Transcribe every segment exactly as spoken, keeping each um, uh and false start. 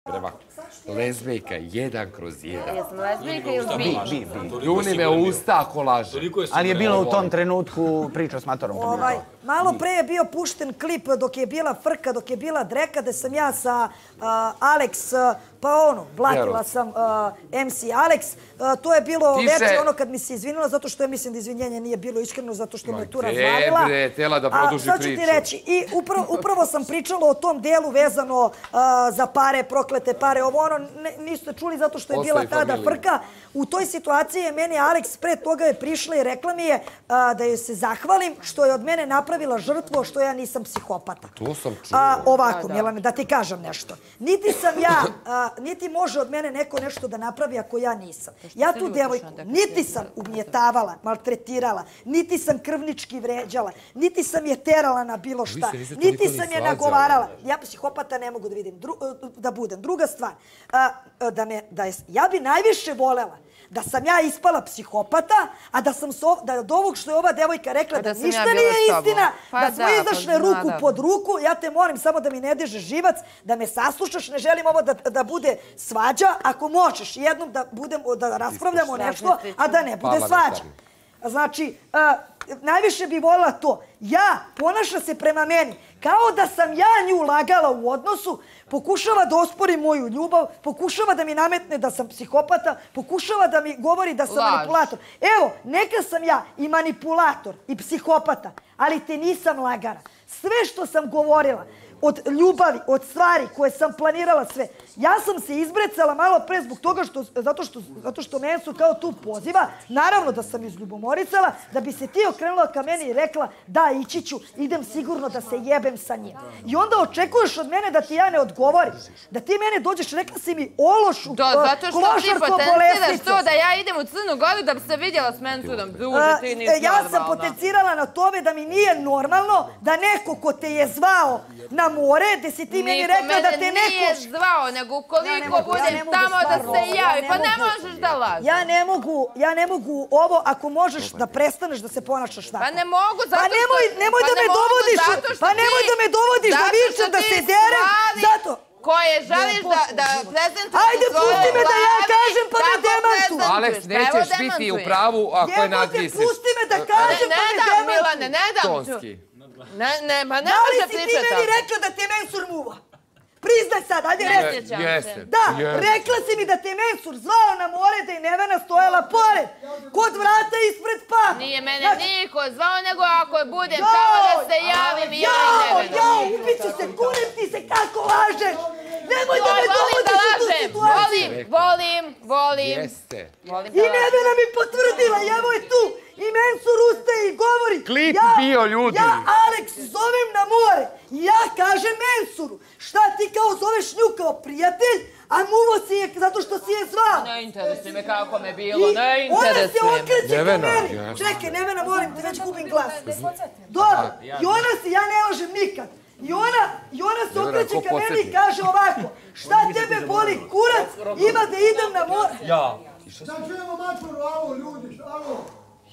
Prema lezbejka, jedan kroz jedan. Jesam lezbejka ili bi? Bi, bi. Ljuni me u usta ako laže. Ali je bilo u tom trenutku priča s Matorom. Ovaj, malo pre je bio pušten klip dok je bila frka, dok je bila dreka, da sam ja sa uh, Alex, uh, pa ono, blatila sam uh, em si Alex. Uh, to je bilo veče ono kad mi se izvinila, zato što ja mislim da izvinjenje nije bilo iskreno, zato što me tu razvalila. Ma gdje, tela da produži priču. Sad ću ti reći, i upravo, upravo sam pričala o tom delu vezano uh, za pare, proklete pare, ovo ono, ne, niste čuli zato što je bila tada frka. U toj situaciji je meni Alex pre toga je prišla i rekla mi je uh, da joj se zahvalim što je od mene napravila žrtvu, što ja nisam psihopata. To sam čuo. A, ovako, Milane, da ti kažem nešto. Niti sam ja, a, niti može od mene neko nešto da napravi ako ja nisam. Ja tu devojku niti sam ugnjetavala, maltretirala, niti sam krvnički vređala, niti sam je terala na bilo šta, niti sam je nagovarala. Ja psihopata ne mogu da vidim, dru, da budem. Druga stvar, a, da me, da je, ja bi najviše volela da sam ja ispala psihopata, a da sam so, da od ovog što je ova devojka rekla da, da ništa nije istina, pa da smo da, izašle pa ruku da. pod ruku, ja te molim samo da mi ne dižeš živac, da me saslušaš, ne želim ovo da, da bude svađa, ako možeš jednom da, budem, da raspravljamo nešto, a da ne bude svađa. Znači, a, najviše bi volila to. Ja, ponaša se prema meni kao da sam ja nju lagala u odnosu, pokušava da ospori moju ljubav, pokušava da mi nametne da sam psihopata, pokušava da mi govori da sam Laž. manipulator. Evo, neka sam ja i manipulator i psihopata, ali te nisam lagara. Sve što sam govorila, od ljubavi, od stvari koje sam planirala sve. Ja sam se izbrecala malo pre zbog toga što, zato što, zato što mene su kao tu poziva. Naravno da sam izljubomoricala, da bi se ti okrenula ka meni i rekla da, ići ću, idem sigurno da se jebem sa njim. I onda očekuješ od mene da ti ja ne odgovorim. Da ti mene dođeš, rekla si mi ološu, klošarko, bolestice. Zato što ti potenciraš to da ja idem u Crnu Goru da bi se vidjela s Mensurom. Druže, ti nisi ja normalna. sam potencirala na tome da mi nije normalno da neko ko te je zvao na more, gde si ti meni rekla da te neko... Nije zvao, nego ukoliko budem tamo da se javi, pa ne možeš da lažeš. Ja ne mogu, ja ne mogu ovo, ako možeš da prestaneš da se ponašaš tako. Pa ne mogu, zato što... Pa nemoj, nemoj da me dovodiš, pa nemoj da me dovodiš da vičem, da se derem, zato... Koje želiš da, da prezentuješ Ajde, pusti me da ja kažem pa me demantuj. Alex, nećeš biti u pravu ako je nadvisiš. Pusti me da kažem pa me demantuj. Milane, ne dam. Tonski. Ne, ne, ma ne može pričati. Da li si ti meni rekla da te Mensur muva? Priznaj sad, ajde reći. Jeste. Da, rekla si mi da te Mensur zvao na more da je Nevena stojala pored, kod vrata ispred papa. Nije mene niko zvao, nego ako budem tamo da se javim i ja i Nevenu. Jao, ubiću se, kurim ti se kako lažeš. Nemoj da me dovodiš u tu situaciju. Volim, volim, volim. Jeste. I Nevena mi potvrdila, evo je tu. I Mensur ustaje i govori. Klip bio, ljudi. Ja Alex zovem na more. I ja kažem Mensuru, šta ti kao zoveš nju kao prijatelj, a muvo si je zato što si je zvao. Ne interesuje me kako me bilo, ne interesuje me. Ona se okreće ka meni. Čekaj, Nevena, molim te, već gubim glas. Dobro, i ona se, ja ne lažem nikad. I ona, i ona se okreće ka meni i kaže ovako, šta tebe boli kurac, ima da idem na more. Ja. Šta čujemo Matoru, alo ljudi, alo.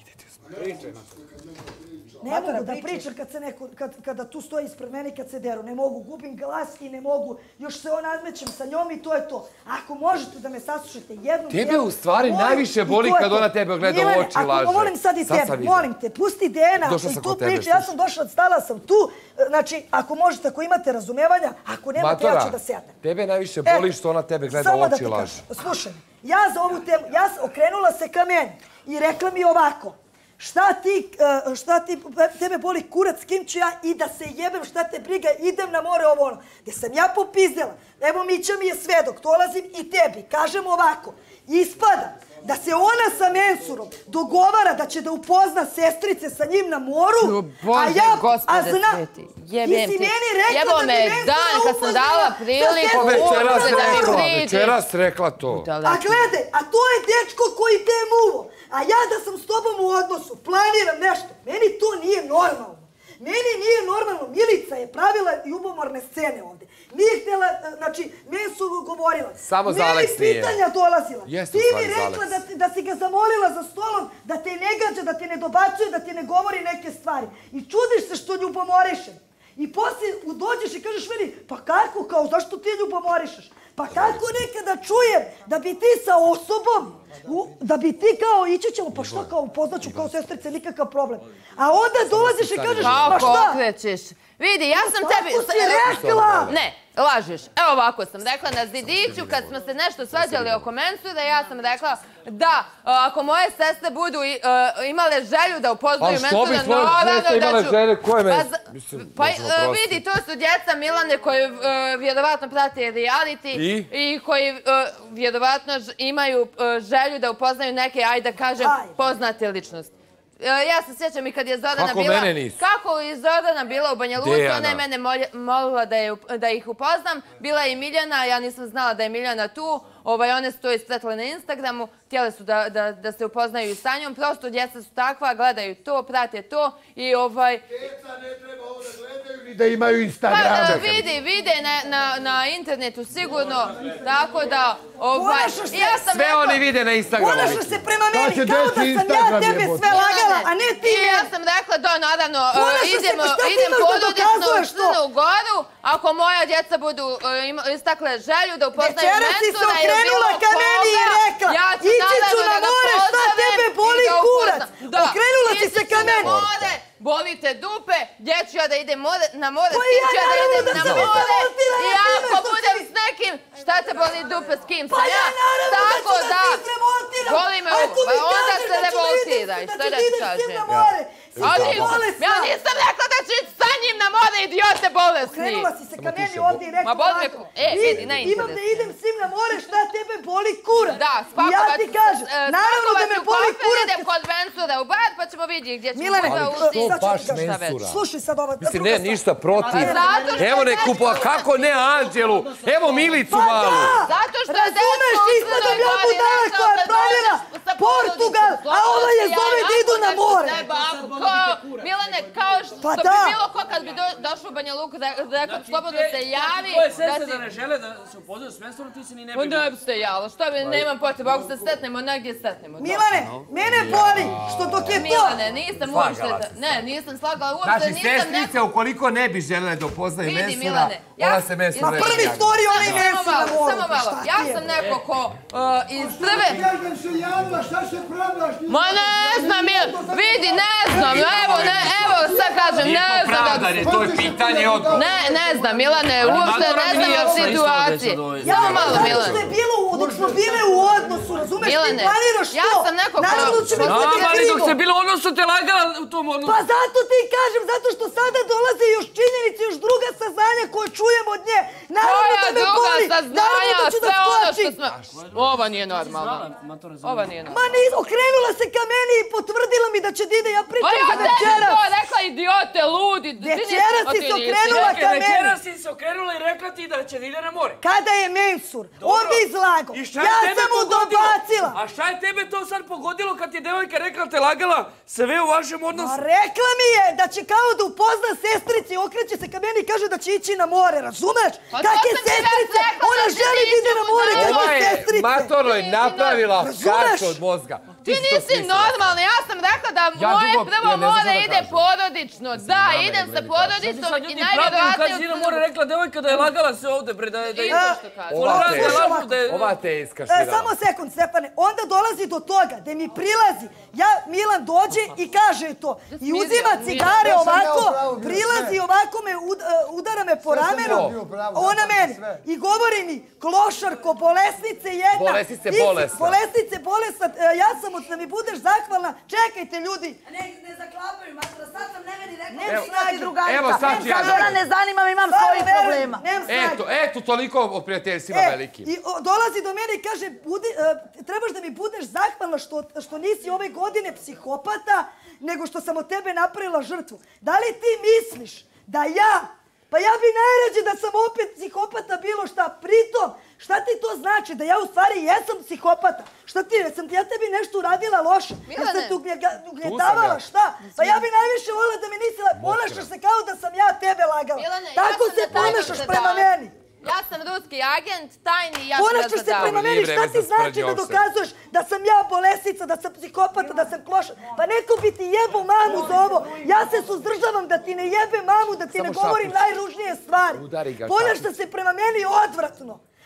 Ne mogu da pričam kad se neko, kad, kada tu stoji ispred mene i kad se deru. Ne mogu, gubim glas i ne mogu. Još se on nadmećem sa njom i to je to. Ako možete da me saslušate jednom... Tebe u stvari najviše boli kad ona tebe gleda u oči i laže. Ako molim sad i tebe, molim te, pusti Dejana i tu priču. Ja sam došla, stala sam tu. Znači, ako možete, ako imate razumevanja, ako nemate, ja ću da sednem. Tebe najviše boli što ona tebe gleda u oči i laže. Slušaj, ja za ovu temu, ja okrenula se ka meni i rekla mi ovako. Šta ti, šta ti, tebe boli kurac, s kim ću ja i da se jebem, šta te briga, idem na more ovo ono. Gdje sam ja popizdela, evo Mića mi je svedok, dolazim i tebi, kažem ovako, ispada da se ona sa Mensurom dogovara da će da upozna sestrice sa njim na moru, a ja, a zna, ti si meni rekla da ti Mensura dan kad sam dala priliku večeras rekla, večeras rekla to. A gledaj, a to je dečko koji te je muvo. A ja da sam s tobom u odnosu, planiram nešto, meni to nije normalno. Meni nije normalno. Milica je pravila ljubomorne scene ovdje. Nije htjela, znači, meni su govorila. Samo za Alex nije. Meni pitanja dolazila. Jesu ti mi rekla da, da si ga zamolila za stolom, da te ne gađa, da ti ne dobacuje, da ti ne govori neke stvari. I čudiš se što ljubomorišem. I poslije dođeš i kažeš meni, pa kako, kao, zašto ti ljubomorišeš? Pa kako nekada čujem da bi ti sa osobom, da bi ti kao ići ćemo, pa šta kao upoznaću kao sestrice, nikakav problem. A onda dolaziš i kažeš, pa šta? Kako okrećeš? Vidi, ja sam tebi... Kako si rekla? Ne, lažeš. Evo ovako sam rekla na zidiću, kad smo se nešto svađali oko mensura, ja sam rekla da ako moje sestre budu imale želju da upoznaju mensura, naravno da ću... Pa što bi tvoje imale želje? Koje mensura? Pa vidi, to su djeca Milane koji vjerovatno prate reality i koji vjerovatno imaju želju da upoznaju neke, ajde da kažem, poznate ličnosti. Ja se sjećam i kad je Zordana bila... Kako mene nisu? Kako je Zordana bila u Banja Luci, ona je mene molila da ih upoznam. Bila je i Miljana, ja nisam znala da je Miljana tu. One su to ispretile na Instagramu, htjele su da se upoznaju i sa njom. Prosto djeca su takva, gledaju to, prate to i ovaj... Djeca ne treba ovo da gledaju ni da imaju Instagram. Pa vidi, vide na internetu sigurno, tako da... Sve oni vide na Instagramu. Ponašaš se prema meni kao da sam ja tebe sve lagala, a ne ti meni. Ja sam rekla da, naravno, idem porodično u Crnu Goru, ako moja djeca budu istakle želju da upoznaju mensura ili bilo koga, ja ću naravno da ga pozdravim i da upoznam. Okrenula si se ka meni. Bolite dupe, gdje ću ja da idem na more, s kim ću ja da idem na more i ako budem s nekim, šta te boli dupe, s kim sam ja? Tako da, boli me uvo, pa onda se revoltiraj, što da ti kažem? Ja nisam rekla da ću ići sa njim na more, idiote bolesni! Okrenula si se ka meni ovdje i rekla ovako. E, vidi, na internet. Imam da idem s njim na more, šta tebe boli kurac? Da, spakovat ću u kofer, idem kod mensura u bar, pa ćemo vidjeti gdje ćemo možda ušti. Baš mensura. Slušaj sad ovo. Mislim, ne, ništa protiv. Evo ne kupo, kako ne Anđelu? Evo Milicu malu. Zato što je razumeš, ispadam ja budala koja je pravila Portugal, a ova je zove da idu na more. Milane, kao što bi bilo ko kad bi došao u Banja Luku, rekao slobodno se javi. Tvoje sestre da ne žele da se upoznaju s mensurom, ti se ni ne bi... Ne bi se javila, što bi, nemam potreba, ako se stetnemo, negdje stetnemo. Milane, mene boli, što dok je to... Milane, nisam uopšte... Ne, nisam slagala uopšte, nisam neko... Znači, sestrice, ukoliko ne bi žele da upoznaju mensura, ona se mensura neće. Na prvi storij ona i mensura na moru. Samo malo, ja sam neko ko iz prve... Kažem se javila, šta se pravdaš? Ma ne znam, vidi, ne znam, evo, ne, evo, sad kažem, ne znam... Nije to pravdanje, to je pitanje odgovor. Ne, ne znam, Milane, uopšte ne znam o situaciji. Samo malo, Milane. Zato što je bilo, dok smo bile u odnosu, razumeš, ti planiraš to. Ja sam neko ko... Naravno ću mi biti krivo. Ali dok se bilo odnosu, te lagala u tom odnosu. Pa zato ti kažem, zato što sada dolaze još činjenice, još druga saznanja koje čujem od nje. Naravno da me boli, naravno da ću da skočim. Ova nije normalna. Ova nije normalna. Ma nis, okrenula se ka meni i potvrdila mi da će da ide, ja pričam za večeras. Pa ja tebi to rekla, idiote, ludi. Večeras si se okrenula ka meni. Večeras si se okrenula i rekla ti da će da ide na more. Kada je mensur, ovdje izlago, ja sam mu dobacila. A šta je tebe to sad pogodilo kad ti devojka rekla te lagala sve u vašem odnosu? Rekla mi je da će kao da upozna sestrici, okreće se ka meni i kaže da će ići na more, razumeš? Kakve sestrice? Ona želi da ide na more, kakve sestrice? Ova je Matoroj napravila kač od mozga. Ti nisi normalna, ja sam rekla da moje prvo more ide porodično. Da, idem sa porodicom i najvjerovatnije... Kad si na more rekla devojka da je lagala se ovdje bre, da je... Ova te je iskaširala. Samo sekund, Stefane, onda dolazi do toga da mi prilazi, ja, Milan dođe i kaže to. I uzima cigare ovako, prilazi ovako me, udara me po ramenu, ona meni. I govori mi, klošarko, bolesnice jedna. Bolesnice bolesna. Bolesnice bolesna, ja sam od da mi budeš zahvalna. Čekajte ljudi. Ne zaklapaju, Matra, sad sam ne meni rekla. Nem snagi drugarka. Evo sad ću ja. Sad ona ne zanima, imam svojih problema. Eto, eto, toliko o prijateljstvima velikim. I dolazi do mene i kaže, trebaš da mi budeš zahvalna što nisi ove godine psihopata, nego što sam od tebe napravila žrtvu. Da li ti misliš da ja, pa ja bi najrađe da sam opet psihopata bilo šta, pritom, šta ti to znači? Da ja u stvari jesam psihopata? Šta ti, jesam ti ja tebi nešto uradila loše? Jesam ti ugnjetavala, šta? Pa ja bi najviše volila da mi nisi, ponašaš se kao da sam ja tebe lagala. Tako se ponašaš prema meni. Ja sam ruski agent, tajni i ja ću razadavati. Ponašaš se prema meni, šta ti znači da dokazuješ da sam ja bolesnica, da sam psihopata, da sam klošar? Pa neko bi ti jebo mamu za ovo. Ja se suzdržavam da ti ne jebe mamu, da ti ne govorim najružnije stvari. Ponašaš se prema meni odvratno.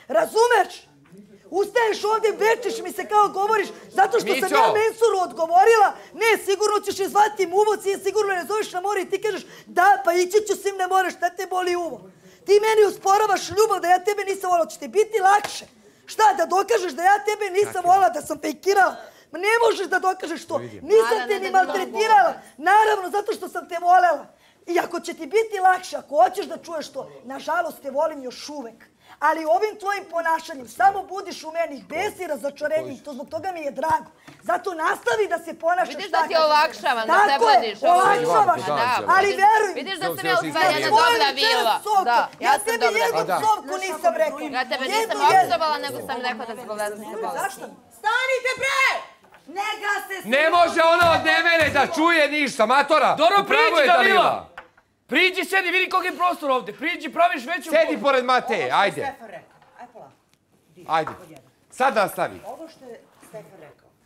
Razumeš? Ustaješ ovdje, večiš mi se kao govoriš, zato što sam Mićo! ja Mensuru odgovorila, ne, sigurno ćeš je zvati uvo, ti je sigurno ne zoveš na more i ti kažeš, da, pa ići ću s njim na more, šta te boli uvo? Ti meni usporavaš ljubav da ja tebe nisam volila, će ti biti lakše. Šta, da dokažeš da ja tebe nisam volila, da sam fejkirala? Ma ne možeš da dokažeš to. Nisam te ni maltretirala, naravno, zato što sam te volela. I ako će ti biti lakše, ako hoćeš da čuješ to, nažalost te volim još uvek. Ali ovim tvojim ponašanjem samo budiš u meni bes i razočarenje i to zbog toga mi je drago. Zato nastavi da se ponašaš Vidiš tako. da ti olakšavam, da te Tako je, vodiš. olakšavaš. Da. Ali veruj. Vidiš da sam ja u Znači, stvari jedna dobra bila. Da, ja Ja sam tebi dobra jednu bila. psovku nisam rekla. Ja tebe nisam Jednu jednu. opsovala, nego sam rekla da se bolesna se bolesti. Zašto? Stanite bre! Nega se... Ne može ona od mene da čuje ništa, matora! Dobro, Upravo je priđi Dalila! Priđi, sedi, vidi koliko je prostor ovdje. Priđi, praviš veću... Sedi pored Mateje, ajde. Stefan rekao. Aj polako. Ajde. Sad nastavi. Ovo što je Stefan rekao.